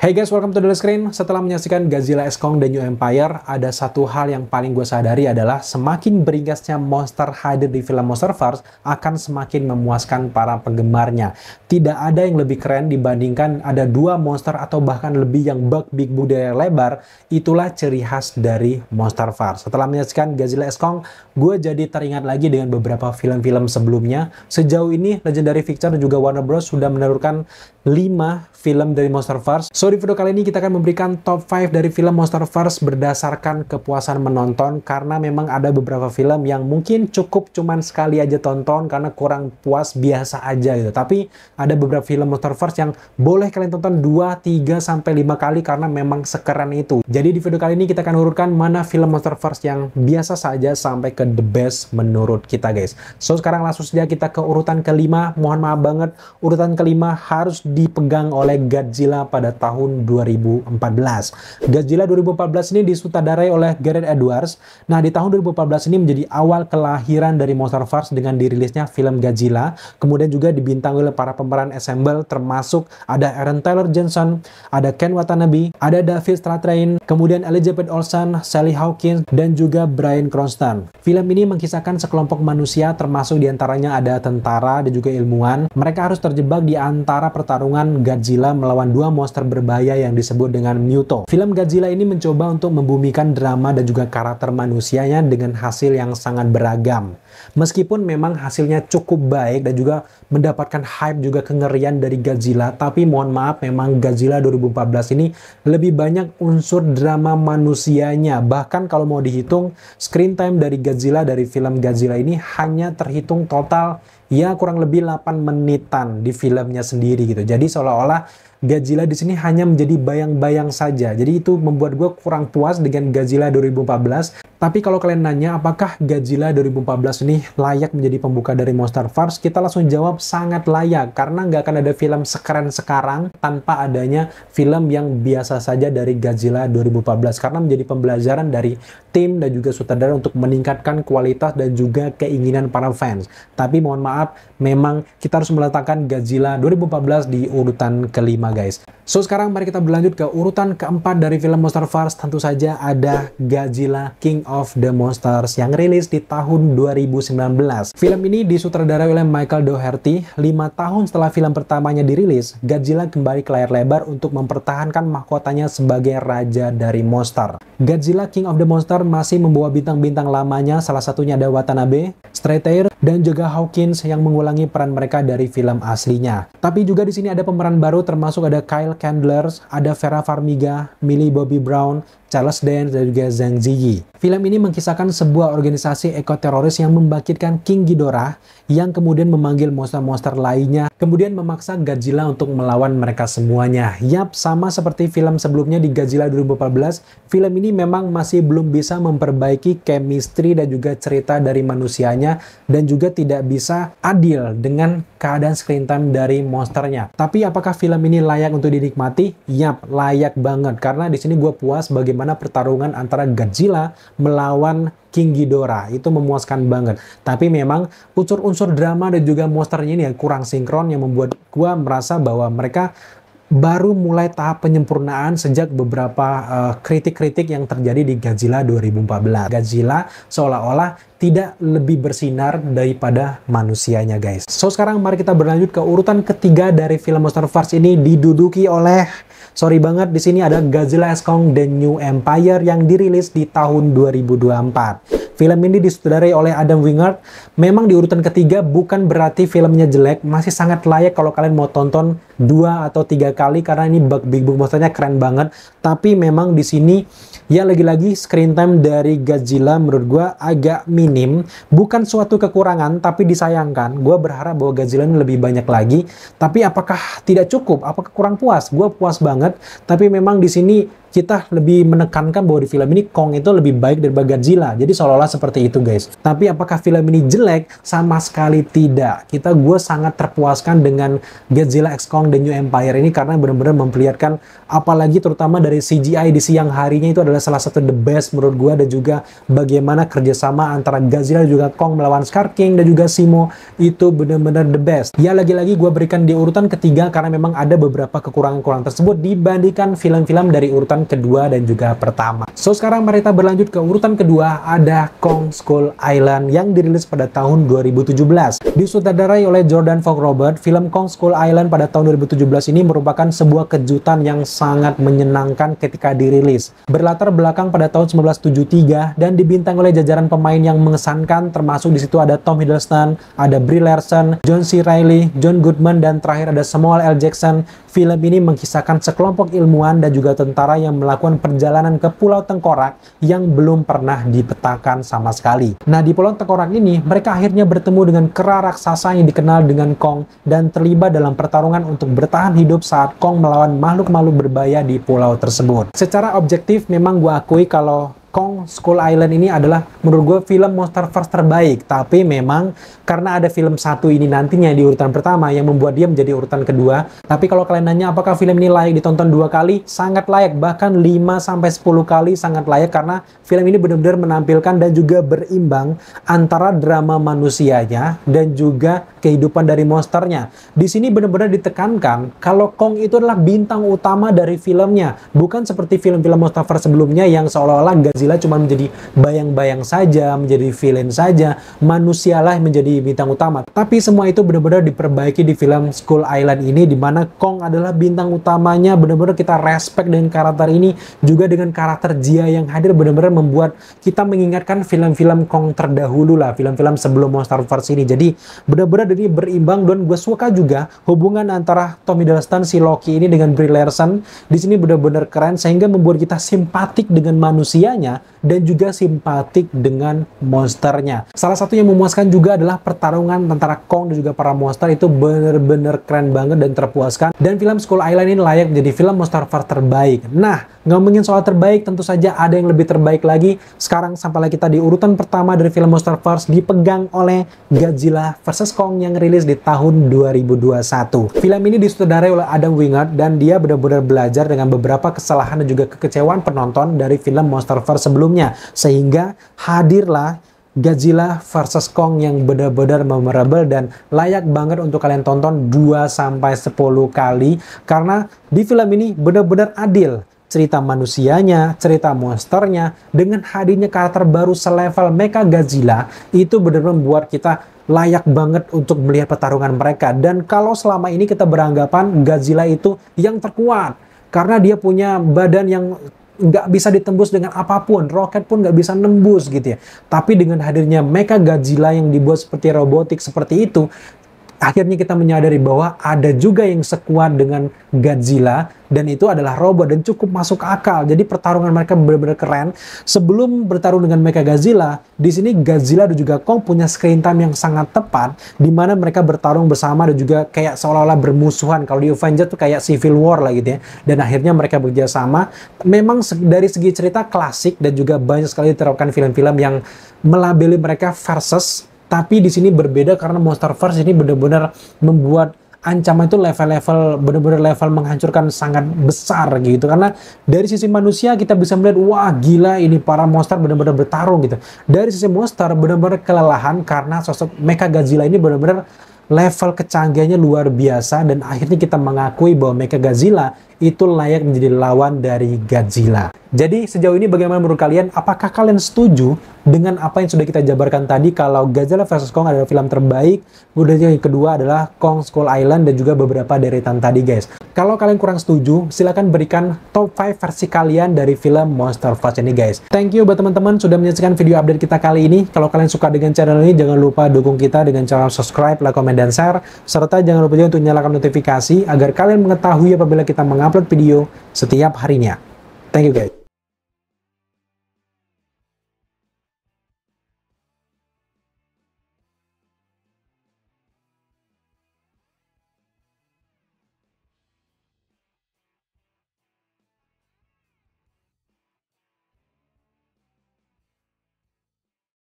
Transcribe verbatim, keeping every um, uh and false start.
Hey guys, welcome to the screen. Setelah menyaksikan Godzilla X Kong The New Empire, ada satu hal yang paling gue sadari adalah semakin beringasnya monster hadir di film Monsterverse akan semakin memuaskan para penggemarnya. Tidak ada yang lebih keren dibandingkan ada dua monster atau bahkan lebih yang bug big bug dari lebar. Itulah ciri khas dari Monsterverse. Setelah menyaksikan Godzilla X Kong, gue jadi teringat lagi dengan beberapa film-film sebelumnya. Sejauh ini Legendary Pictures dan juga Warner Bros sudah menelurkan lima film dari Monsterverse. So, di video kali ini kita akan memberikan top lima dari film Monsterverse berdasarkan kepuasan menonton, karena memang ada beberapa film yang mungkin cukup cuman sekali aja tonton karena kurang puas, biasa aja gitu. Tapi ada beberapa film Monsterverse yang boleh kalian tonton dua, tiga, sampai lima kali karena memang sekeren itu. Jadi di video kali ini kita akan urutkan mana film Monsterverse yang biasa saja sampai ke the best menurut kita, guys. So, sekarang langsung saja kita ke urutan kelima. Mohon maaf banget, urutan kelima harus dipegang oleh Godzilla pada tahun dua ribu empat belas. Godzilla dua ribu empat belas ini disutradarai oleh Gareth Edwards. Nah, di tahun dua ribu empat belas ini menjadi awal kelahiran dari Monsterverse dengan dirilisnya film Godzilla. Kemudian juga dibintangi oleh para pemeran ensemble, termasuk ada Aaron Taylor Johnson, ada Ken Watanabe, ada David Strathairn, kemudian Elizabeth Olsen, Sally Hawkins, dan juga Bryan Cranston. Film ini mengisahkan sekelompok manusia, termasuk diantaranya ada tentara dan juga ilmuwan. Mereka harus terjebak di antara pertarungan Godzilla melawan dua monster berbahaya yang disebut dengan Muto. Film Godzilla ini mencoba untuk membumikan drama dan juga karakter manusianya dengan hasil yang sangat beragam. Meskipun memang hasilnya cukup baik dan juga mendapatkan hype juga kengerian dari Godzilla, tapi mohon maaf, memang Godzilla dua ribu empat belas ini lebih banyak unsur drama manusianya. Bahkan kalau mau dihitung, screen time dari Godzilla dari film Godzilla ini hanya terhitung total ya kurang lebih delapan menitan di filmnya sendiri gitu. Jadi seolah-olah Godzilla di sini hanya menjadi bayang-bayang saja. Jadi itu membuat gue kurang puas dengan Godzilla dua ribu empat belas. Tapi kalau kalian nanya apakah Godzilla dua ribu empat belas ini layak menjadi pembuka dari Monsterverse, kita langsung jawab sangat layak. Karena nggak akan ada film sekeren sekarang tanpa adanya film yang biasa saja dari Godzilla dua ribu empat belas. Karena menjadi pembelajaran dari tim dan juga sutradara untuk meningkatkan kualitas dan juga keinginan para fans. Tapi mohon maaf, memang kita harus meletakkan Godzilla dua ribu empat belas di urutan kelima, guys. So, sekarang mari kita berlanjut ke urutan keempat dari film Monsterverse. Tentu saja ada Godzilla King of the Monsters yang rilis di tahun dua ribu sembilan belas. Film ini disutradarai oleh Michael Dougherty. Lima tahun setelah film pertamanya dirilis, Godzilla kembali ke layar lebar untuk mempertahankan mahkotanya sebagai raja dari monster. Godzilla King of the Monsters masih membawa bintang-bintang lamanya, salah satunya ada Watanabe, Strathairn, dan juga Hawkins yang mengulangi peran mereka dari film aslinya. Tapi juga di sini ada pemeran baru, termasuk ada Kyle Chandler, ada Vera Farmiga, Millie Bobby Brown, Charles Dance, dan juga Zhang Ziyi. Film ini mengisahkan sebuah organisasi ekoteroris yang membangkitkan King Ghidorah yang kemudian memanggil monster-monster lainnya, kemudian memaksa Godzilla untuk melawan mereka semuanya. Yap, sama seperti film sebelumnya di Godzilla dua ribu empat belas, film ini memang masih belum bisa memperbaiki chemistry dan juga cerita dari manusianya, dan juga tidak bisa adil dengan keadaan screen time dari monsternya. Tapi apakah film ini layak untuk dinikmati? Yap, layak banget, karena di sini gue puas bagaimana pertarungan antara Godzilla melawan King Ghidorah. Itu memuaskan banget. Tapi memang unsur-unsur drama dan juga monsternya ini yang kurang sinkron, yang membuat gua merasa bahwa mereka baru mulai tahap penyempurnaan sejak beberapa kritik-kritik uh, yang terjadi di Godzilla dua ribu empat belas. Godzilla seolah-olah tidak lebih bersinar daripada manusianya, guys. So, sekarang mari kita berlanjut ke urutan ketiga dari film Monsterverse ini, diduduki oleh, sorry banget, di sini ada Godzilla X Kong The New Empire yang dirilis di tahun dua ribu dua puluh empat. Film ini disutradarai oleh Adam Wingard. Memang di urutan ketiga bukan berarti filmnya jelek, masih sangat layak kalau kalian mau tonton dua atau tiga kali karena ini bug big bug monsternya keren banget. Tapi memang di sini ya lagi-lagi screen time dari Godzilla menurut gua agak minim. Bukan suatu kekurangan, tapi disayangkan. Gua berharap bahwa Godzilla ini lebih banyak lagi. Tapi apakah tidak cukup? Apakah kurang puas? Gua puas banget. Tapi memang di sini kita lebih menekankan bahwa di film ini Kong itu lebih baik daripada Godzilla. Jadi seolah-olah seperti itu, guys. Tapi apakah film ini jelek? Sama sekali tidak. Kita gue sangat terpuaskan dengan Godzilla X Kong Kong The New Empire ini karena benar-benar memperlihatkan, apalagi terutama dari C G I di siang harinya itu adalah salah satu the best menurut gua, dan juga bagaimana kerjasama antara Godzilla dan juga Kong melawan Scar King dan juga Zemo itu benar-benar the best. Ya lagi-lagi gua berikan di urutan ketiga karena memang ada beberapa kekurangan-kekurangan tersebut dibandingkan film-film dari urutan kedua dan juga pertama. So sekarang mari kita berlanjut ke urutan kedua, ada Kong Skull Island yang dirilis pada tahun dua ribu tujuh belas. Disutradarai oleh Jordan Vogt-Roberts, film Kong Skull Island pada tahun dua ribu tujuh belas ini merupakan sebuah kejutan yang sangat menyenangkan ketika dirilis. Berlatar belakang pada tahun seribu sembilan ratus tujuh puluh tiga dan dibintang oleh jajaran pemain yang mengesankan, termasuk di situ ada Tom Hiddleston, ada Brie Larson, John C. Reilly, John Goodman, dan terakhir ada Samuel L. Jackson. Film ini mengisahkan sekelompok ilmuwan dan juga tentara yang melakukan perjalanan ke Pulau Tengkorak yang belum pernah dipetakan sama sekali. Nah, di Pulau Tengkorak ini, mereka akhirnya bertemu dengan kera raksasa yang dikenal dengan Kong dan terlibat dalam pertarungan untuk bertahan hidup saat Kong melawan makhluk-makhluk berbahaya di pulau tersebut. Secara objektif, memang gue akui kalau Kong Skull Island ini adalah menurut gue film Monsterverse terbaik, tapi memang karena ada film satu ini nantinya di urutan pertama yang membuat dia menjadi urutan kedua. Tapi kalau kalian nanya apakah film ini layak ditonton dua kali, sangat layak, bahkan lima sampai sepuluh kali sangat layak, karena film ini benar-benar menampilkan dan juga berimbang antara drama manusianya dan juga kehidupan dari monsternya. Di sini benar-benar ditekankan kalau Kong itu adalah bintang utama dari filmnya, bukan seperti film-film Monsterverse sebelumnya yang seolah-olah Godzilla cuma menjadi bayang-bayang saja, menjadi villain saja, manusialah menjadi bintang utama. Tapi semua itu benar-benar diperbaiki di film Skull Island ini, di mana Kong adalah bintang utamanya. Benar-benar kita respect dengan karakter ini, juga dengan karakter Jia yang hadir benar-benar membuat kita mengingatkan film-film Kong terdahulu lah, film-film sebelum Monsterverse ini. Jadi benar-benar ini berimbang, dan gue suka juga hubungan antara Tom Hiddleston si Loki ini dengan Brie Larson. Di sini benar-benar keren sehingga membuat kita simpatik dengan manusianya dan juga simpatik dengan monsternya. Salah satu yang memuaskan juga adalah pertarungan antara Kong dan juga para monster, itu bener-bener keren banget dan terpuaskan. Dan film Skull Island ini layak menjadi film Monsterverse terbaik. Nah, ngomongin soal terbaik, tentu saja ada yang lebih terbaik lagi. Sekarang sampailah kita di urutan pertama dari film Monsterverse, dipegang oleh Godzilla versus. Kong yang rilis di tahun dua ribu dua puluh satu. Film ini disutradarai oleh Adam Wingard dan dia benar-benar belajar dengan beberapa kesalahan dan juga kekecewaan penonton dari film Monsterverse sebelumnya, sehingga hadirlah Godzilla versus. Kong yang benar-benar memorable dan layak banget untuk kalian tonton dua sampai sepuluh kali, karena di film ini benar-benar adil. Cerita manusianya, cerita monsternya, dengan hadirnya karakter baru selevel Mecha Godzilla, itu benar-benar membuat kita layak banget untuk melihat pertarungan mereka. Dan kalau selama ini kita beranggapan Godzilla itu yang terkuat, karena dia punya badan yang nggak bisa ditembus dengan apapun, roket pun nggak bisa nembus gitu ya. Tapi dengan hadirnya Mecha Godzilla yang dibuat seperti robotik seperti itu, akhirnya kita menyadari bahwa ada juga yang sekuat dengan Godzilla, dan itu adalah robot dan cukup masuk akal. Jadi pertarungan mereka benar-benar keren. Sebelum bertarung dengan Mecha Godzilla, di sini Godzilla dan juga Kong punya screen time yang sangat tepat, di mana mereka bertarung bersama dan juga kayak seolah-olah bermusuhan. Kalau di Avengers tuh kayak Civil War lah gitu ya. Dan akhirnya mereka bekerja sama. Memang dari segi cerita klasik, dan juga banyak sekali diterapkan film-film yang melabeli mereka versus. Tapi di sini berbeda karena Monsterverse ini benar-benar membuat ancaman itu level-level, benar-benar level menghancurkan sangat besar gitu. Karena dari sisi manusia kita bisa melihat, wah gila ini para monster benar-benar bertarung gitu. Dari sisi monster benar-benar kelelahan karena sosok Mecha Godzilla ini benar-benar level kecanggihannya luar biasa, dan akhirnya kita mengakui bahwa Mecha Godzilla itu layak menjadi lawan dari Godzilla. Jadi sejauh ini bagaimana menurut kalian? Apakah kalian setuju dengan apa yang sudah kita jabarkan tadi, kalau Godzilla versus. Kong adalah film terbaik? Kemudian yang kedua adalah Kong Skull Island dan juga beberapa deretan tadi guys. Kalau kalian kurang setuju, silahkan berikan top lima versi kalian dari film Monsterverse ini guys. Thank you buat teman-teman sudah menyaksikan video update kita kali ini. Kalau kalian suka dengan channel ini, jangan lupa dukung kita dengan cara subscribe, like, komen, dan share. Serta jangan lupa juga untuk nyalakan notifikasi agar kalian mengetahui apabila kita mengupload video setiap harinya. Thank you guys.